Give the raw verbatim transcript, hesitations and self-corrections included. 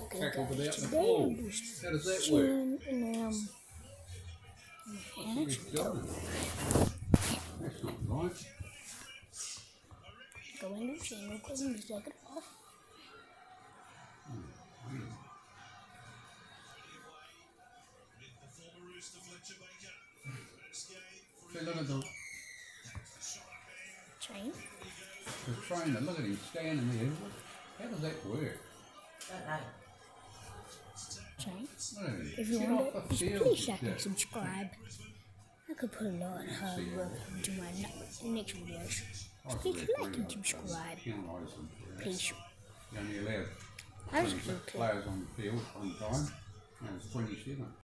tackle guys, without the today ball. I'm just How does that work? chilling um, and What's it's he done? That's not right. going to channel because I'm just taking it off. See, look at the, Train. the trainer, look at him standing there. How does that work? Train. Look at him. If you Get want off it, the just field, please you like and dick. subscribe. I could put a lot of hard work into my ne- next videos. I So could please referee like and those subscribe. games, penalise them. Please. You're only allowed I was twenty-six okay. players on the field one time, and it's twenty-seven.